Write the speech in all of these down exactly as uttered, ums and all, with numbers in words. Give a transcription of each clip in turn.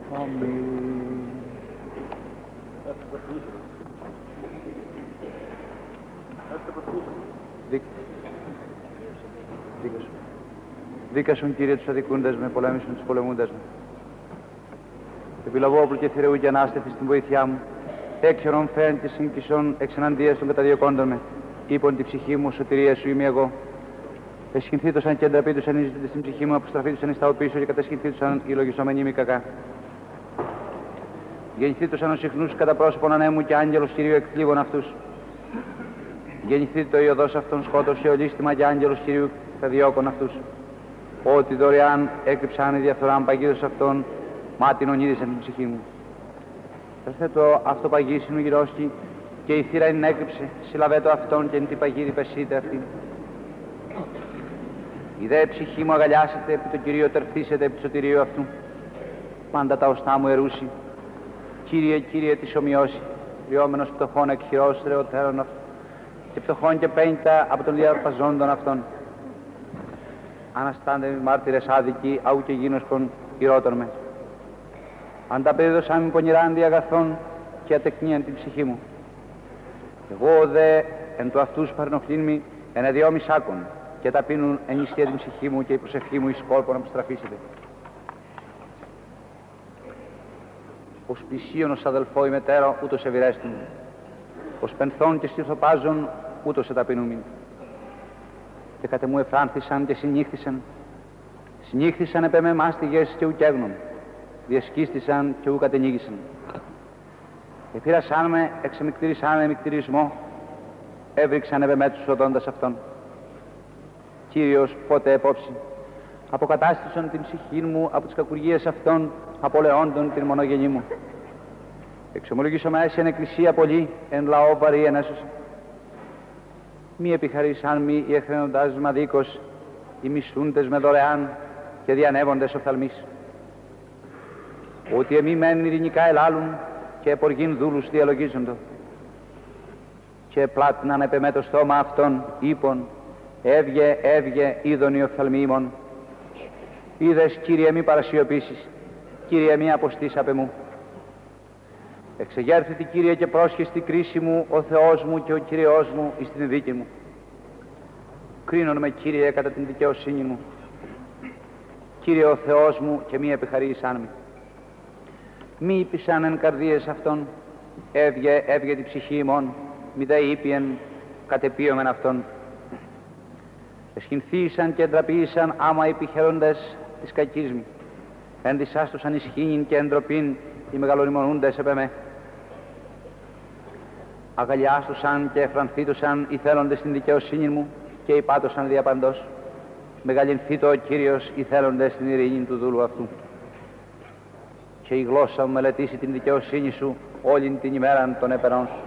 Αμήν. Δίκασον. Δίκασον, Κύριε, τους αδικούντες με, πολέμησον τους πολεμούντες με. Επιλαβόπλου και θηρεού και ανάστηθη στην βοήθειά μου. Έξερον φέν και σύγκισον εξ εναντίας των καταδιωκόντων με. Είπον τη ψυχή μου, σωτηρία σου είμαι εγώ. Εσχυνθήτωσαν και εντραπήτωσαν οι ζητητές στην ψυχή μου, αποστραφήτωσαν εις τα οπίσω και κατασχυνθήτωσαν οι λογισόμενοι μη κακά. Γεννηθήτωσαν ως συχνούς κατά πρόσωπον ανέμου και άγγελος Κυρίου εκπλήγων αυτούς. Γεννηθήτω η οδός αυτών σκότωσε ολίσθημα και άγγελος Κυρίου θα διώκον αυτούς. Ότι δωρεάν έκρυψαν η διαφθοράν παγίδος αυτών, μάτιν ονείδησαν την ψυχή μου. Θεθέτω αυτό παγίσινου γυρώστη και η θύρα είναι έκρυψε, συλλαβέτω αυτόν και εν την παγίδη πεσείτε αυτή. Η δε ψυχή μου αγαλιάσετε, επί το Κυρίο τερθήσετε, επί το σωτηρίου αυτού. Πάντα τα οστά μου ερούσι. Κύριε, Κύριε, της ομοιώσει, λιόμενος πτωχών εκχειρός ρεωτέρων αυτού, και πτωχών και πέντα από τον διαρπαζόντων αυτών. Αναστάντε μη μάρτυρες άδικοι, αού και γίνοσκον ηρώτων με. Ανταπέδωσαν μη πονηράντι αγαθών και ατεκνίαν την ψυχή μου. Εγώ δε εν του αυτούς παρενοχλήν μη εν εδιώμη σάκων, και ταπείνουν ενισχύα την ψυχή μου και η προσευχή μου εις κόλπο να αποστραφήσετε. Ως πλησίον ως αδελφό ημετέρω, ούτως ευηρέστην. Ως πενθών και στυρθοπάζων, ούτως εταπεινούμην. Και κατ' εμού εφράνθησαν και συνήχθησαν. Συνήχθησαν επ' εμέ μάστιγες και ουκέγνων. Διεσκίστησαν και ου κατενήγησαν. Επήρασαν με, εξεμικτήρισαν με μικτηρισμό, έβριξαν επ' εμέ τους οδόντας αυτών. Κύριος, πότε επόψη, αποκατάστησαν την ψυχή μου από τις κακουργίες αυτών, απολεόντων την μονογενή μου. Εξομολογήσω με έσυ εν εκκλησία πολύ, εν λαό βαρύ ενέσωση. Μη επιχαρήσαν μη οι εχθρένοντάς μα δίκος, οι μισούντες με δωρεάν και διανεύοντες οφθαλμής. Ότι εμεί μεν ειρηνικά ελάλουν και εποργήν δούλους διαλογίζοντο. Και πλάτναν επ' εμέ το στόμα αυτών, είπων, έβγε, έβγε, είδον οι οφθαλμοί ημών. Είδες, Κύριε, μη παρασιωπήσεις, Κύριε, μη αποστείς απ' εμού. Εξεγέρθητη, Κύριε, και πρόσχε στη κρίση μου ο Θεός μου και ο Κύριος μου εις την δίκη μου. Κρίνον με, Κύριε, κατά την δικαιοσύνη μου. Κύριε ο Θεός μου και μη επιχαρήσαν μη. Μη είπησαν εν καρδίες αυτών, έβγε, έβγε τη ψυχή ημών, μη δε είπιεν, κατεπίωμεν αυτών. Εσχυνθήσαν και εντραπήσαν άμα επιχαίροντες της κακής μη. Ενδυσάστοσαν ισχύνην και εντροπήν οι μεγαλοριμονούντες επ' εμέ. Αγαλιάστοσαν και εφρανθήτωσαν οι θέλοντες στην δικαιοσύνη μου και υπάτωσαν διαπαντός. Μεγαλυνθήτω ο Κύριος οι θέλοντες στην ειρήνη του δούλου αυτού. Και η γλώσσα μου μελετήσει την δικαιοσύνη σου όλην την ημέραν των επερών σου.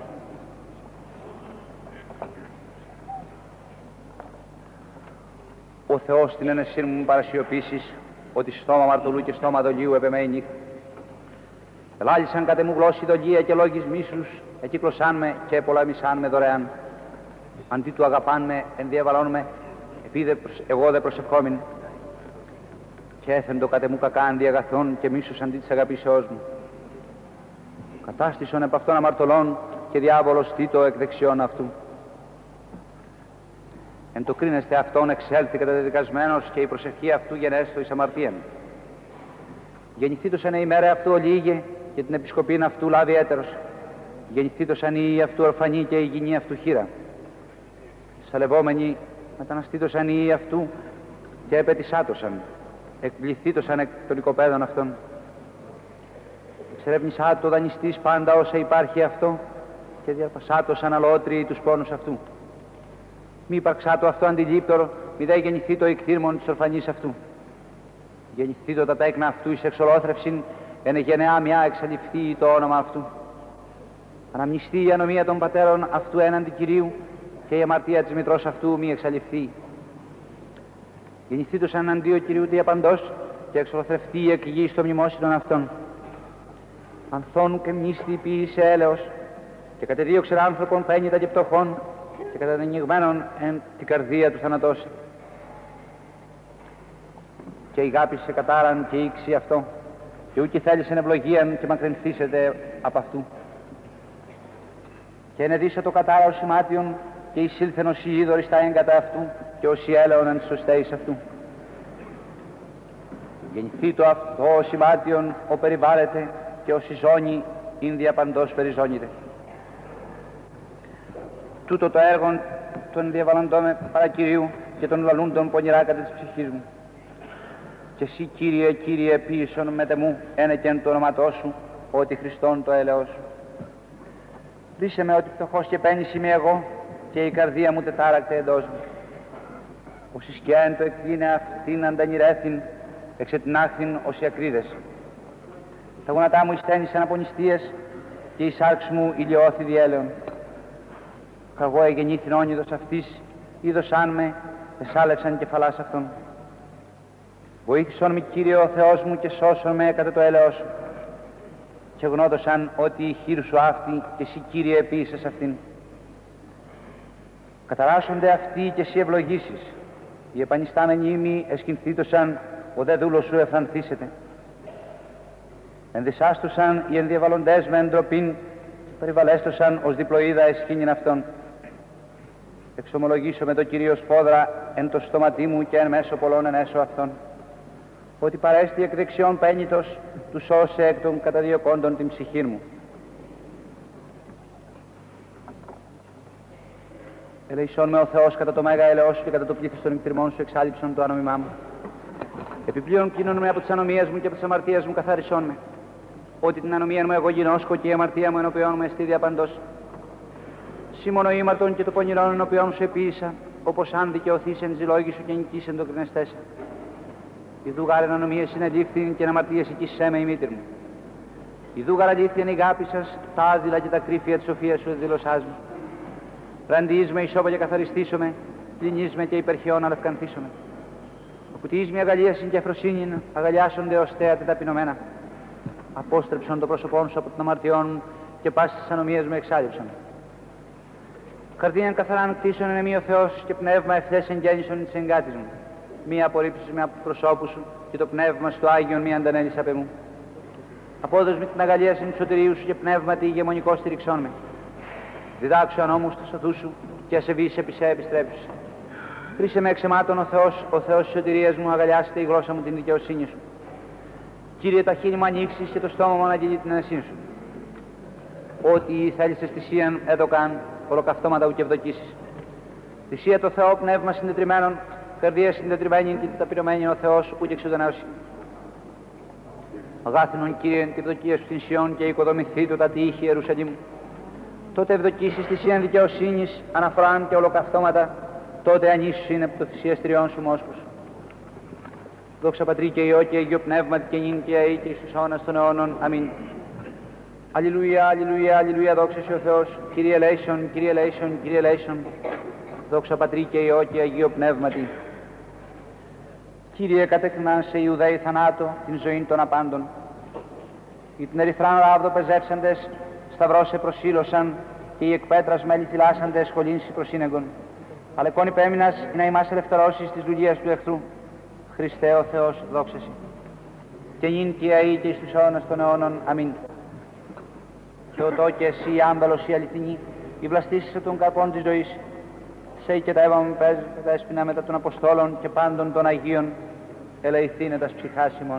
Ο Θεός την ένεσήν μου παρασιωπήσεις, ότι στόμα μαρτωλού και στόμα δολίου επ' εμέ η νύχτα. Ελάλησαν κατ' εμού γλώσσοι δολία και λόγης μίσους, εκύκλωσάν με και πολέμησάν με δωρεάν. Αντί του αγαπάν με, ενδιαβαλών με, επειδή εγώ δε προσευχόμην. Και έθεντο κατ' εμού κακά αντί αγαθών και μίσους αντί της αγαπήσεώς μου. Κατάστησον επ' αυτών αμαρτωλών και διάβολος τίτο εκ δεξιών αυτού. Εν το κρίνεστε αυτόν εξέλθει καταδεδικασμένος και η προσευχή αυτού γενέστο εις αμαρτίαν. Γεννηθήτωσαν η ημέρα αυτού ολίγε και την επισκοπήν αυτού λάβει έτερος. Γεννηθήτωσαν η αυτού ορφανή και η γυνή αυτού χείρα. Σαλευόμενοι μεταναστήτωσαν οι αυτού και επετισάτωσαν. Εκπληθήτωσαν εκ των οικοπαίδων αυτών. Εξερεύνησά το δανειστής πάντα όσα υπάρχει αυτό και διαρπασάτωσαν αλότριοι τους πόνους αυτού. Μη υπαρξά το αυτό αντιλήπτορο, μη δε γεννηθεί το εκθύρμον της ορφανής αυτού. Γεννηθεί το τα τέκνα αυτού εις εξολόθρευσιν, εν γενεά μια εξαλειφθεί το όνομα αυτού. Αναμνηστεί η ανομία των πατέρων αυτού έναντι Κυρίου και η αμαρτία της μητρός αυτού μη εξαλειφθεί. Γεννηθεί το σαν αντίο Κυρίου διαπαντός και εξολοθρευτεί η εκγή στο μνημόσυνον αυτών. Ανθών και μνήστη ποιήσε έλεος και κατεδίωξε άνθρωπον πένητα και πτωχών και καταδενηγμένων εν την καρδία του θανατώσει. Και ηγάπησε κατάραν και ήξη αυτό και ούκη θέλησεν ευλογίαν και μακρυνθήσετε από αυτού. Και ενεδίσε το κατάρα ως σημάτιον και εισήλθεν ως ιίδωρης τα έγκατα αυτού και ως η έλεον εν σωστέης αυτού. Γεννηθεί το αυτό ως σημάτιον ο περιβάλλεται και ως η ζώνη ειν διαπαντός περιζώνηται. Τούτο το έργο των διαβαλλοντών με παρακυρίου και των λαλούντων πονηρά κατά της ψυχής μου. Και εσύ, Κύριε, Κύριε, ποιησον μετ' εμού ένεκεν το όνοματό σου, ότι Χριστόν το έλεος σου. Δείσε με ότι φτωχός και πένης είμαι εγώ και η καρδία μου τετάρακτε εντός μου. Ως ισκιάεν το εκκλίνε αυτήν αντανηρέθην, εξετινάχθην ως οι ακρίδες. Τα γόνατά μου ειστένησαν από νηστείες και η σάρξ μου ηλιώθη διέλεον. Καγώ εγεννήθην όνειδος αυτής, είδωσάν με, εσάλευσαν κεφαλάς αυτών. Βοήθησον με, Κύριε ο Θεός μου, και σώσον με κατά το έλεος σου. Και γνώδωσαν ότι η χείρ σου αυτή και εσύ, Κύριε, επίησες αυτήν. Καταράσσονται αυτοί και εσύ ευλογήσεις. Οι επανιστάμενοι ήμοι εσκυνθήτωσαν, ο δε δούλος σου ευθανθήσεται. Ενδυσάστουσαν οι ενδιαβαλλοντές με εντροπήν και περιβαλέστωσαν ως διπλοίδα εσχήνην αυτών. Εξομολογήσω με το Κυρίο σπόδρα εν το στόματί μου και εν μέσω πολλών εν έσω αυτών, ότι παρέστη εκ δεξιών πέννητος του σώσε εκ των καταδιωκόντων την ψυχή μου. Ελεησόν με ο Θεός κατά το μέγα έλεος σου και κατά το πλήθος των εκτριμών σου εξάλληψον το ανομιμά μου. Επιπλέον κλείνον με από τις ανομίες μου και από τις αμαρτίες μου καθαρισόν με, ότι την ανομία μου εγώ γινώσκω και η αμαρτία μου ενωπιών μου εστί διαπαντός. Σήμωνο ήμαρτον και το πονηρόν ενωπιών σου επίησα, όπως αν δικαιωθήσεν εις λόγη σου και νικήσεν το κρινεστέσα. Ιδού γάρεν ανομίες συνελήφθην και αμαρτίες οικήσέ με η μήτηρ μου. Ιδού γαραλήφθην η γάπη σας, τα άδειλα και τα κρύφια της σοφίας σου εκδήλωσάς μου. Ραντιείς με ισόπα και καθαριστήσω με, πλυνείς με και υπερχιών αλευκανθήσω με. Απουτιείς με αγαλίασιν και αφροσύνην, αγαλιάσονται ως θέατε ταπεινωμένα. Απόστρεψον το πρόσωπόν σου από την αμαρτιών μου και πάσης τις ανομίες μου εξάλληψον. Καρδίαν καθαράν κτίσον εν εμεί ο Θεός και πνεύμα ευθές εγγέννησον εις εγκάτης μου. Μία απορρίψεις με από προσώπου σου και το πνεύμα στο Άγιον μη αντανέλεις απ' εμού. Απόδος με την αγαλίασιν του σωτηρίου σου και πνεύματι ηγεμονικό στηριξόν με. Διδάξου ανώμους του σωθού σου και ασεβείς επί σε επιστρέψεις. Χρήσε με εξαιμάτων ο Θεός, ο Θεός της σωτηρίας μου, αγαλιάστε η γλώσσα μου την δικαιοσύνη σου. Κύριε, τα χείλη μου ανοίξεις και το στόμα μου αναγγελεί την ενεσύνη σου. Ό,τι θέλησες θυσίαν έδωκαν, ολοκαυτώματα ου και ευδοκίσεις. Θυσία το Θεό πνεύμα συντετριμένων, καρδία συντετριμένη και ταπεινωμένη ο Θεός ου και εξουδενέωση. Αγάθινον, Κύριε, τη ευδοκία σου την Σιών και οικοδομηθεί το τα τείχη Ιερουσαλήμ. Τότε ευδοκίσεις θυσίαν δικαιοσύνης, αναφοράν και ολοκαυτώματα, τότε ανήσου είναι από το θυσιαστριών σου μόσχους. Δόξα Πατρί και Υιό και Αγίο Πνεύματι και νυν και αεί και εις τους αιώνας των αιώνων. Αμήν. Αλληλούια, αλληλούια, αλληλούια, δόξα σε ο Θεός. Κύριε ελέησον, Κύριε ελέησον, Κύριε ελέησον. Δόξα Πατρί και Υιό και Αγίο Πνεύματι. Κύριε, κατέκριναν σε Ιουδαίοι θανάτω την ζωή των απάντων. Ή την ερυθράν ράβδο πεζεύσαντες, σταυρό σε προσήλωσαν και οι εκπέτρας μέλη φυλάσσαντες σχολήνσι προσύνεγκον. Αλεκόν υπέμεινας να ημάς ελευθερώσεις της δουλείας του εχθρού. Χριστέ ο Θεός, δόξα Συ. Και νυν και αεί και εις τους αιώνας των αιώνων. Αμήν. Θεοτό και εσύ, άμπαλος η αληθινή, η βλαστήσεις των καρπών της ζωής. Σε και τα έβαμε πες, τα έσπινα μετά των Αποστόλων και πάντων των Αγίων, ελεηθήνε τας ψυχάς ημών.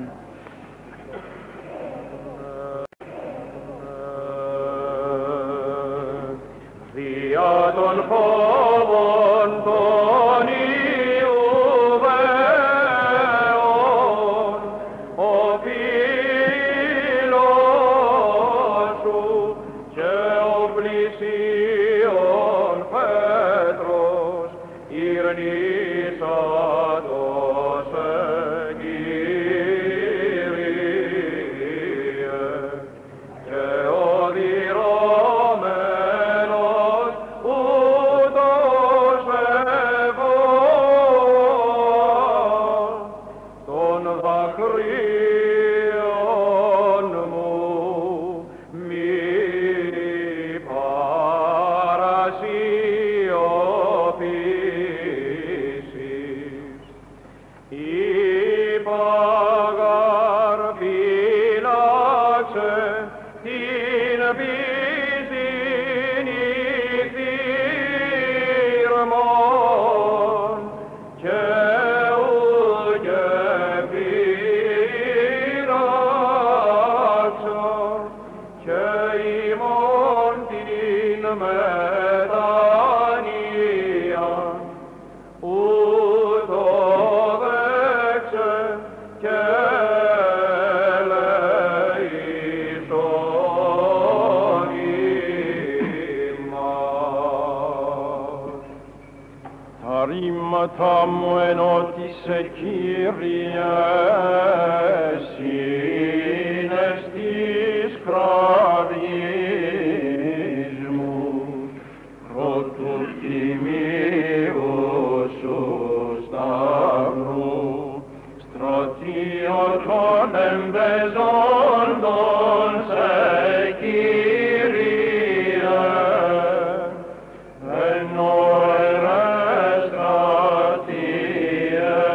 Δια των φόβων των Ιουδαίων, ο φίλος σου και ο πλησίον Πέτρος ηρνήσατος εν Κύριε, και ο διρώμενος ούτω επίσην ηθήρμον και ουκ επειράξον και ημών την μετανοίαν ούτω δέξε και ελέησον ημάς. Τα ρήματα μου ενώτησε, Κύριε, είναι στις κραυγής μου, πρώτου τιμίου σου σταυρού, στρατείο των εμπεζόντων σε, Κύριε, ενώ ερες στρατείε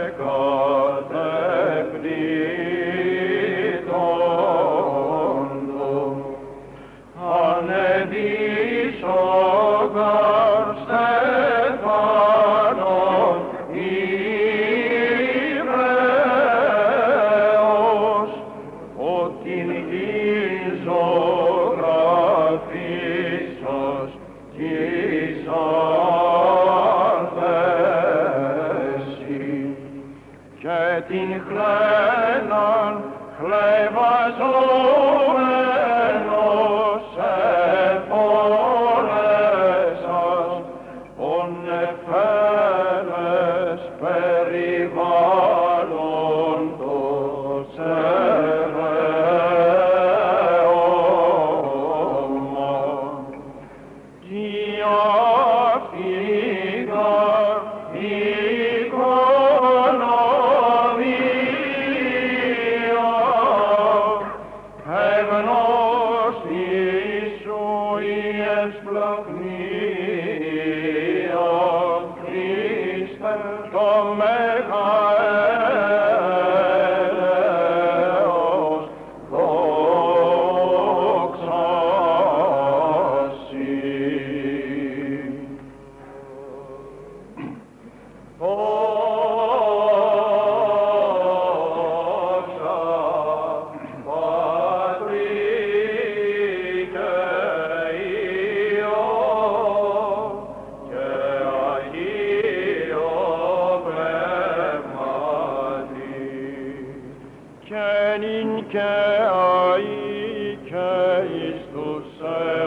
κατεπλήττοντο, ανεδίσω γαρ στεφάνων Ηβραίος, ότι γη ζωγραφίσας της άνθεση και την χλέναν χλεβαζόμενος εφόρεσας, ον εφέλες περιβάλλοντος ερέωμα. Διαφύγαρ οικονομία, εγνώστη σου η εσπλαχνία, Χριστέ, το μεγαέλεος, δόξα σοι. Δόξα Πατρί και Υιό και Αγίο Πνεύματι, Και νυν και αεί και εις τους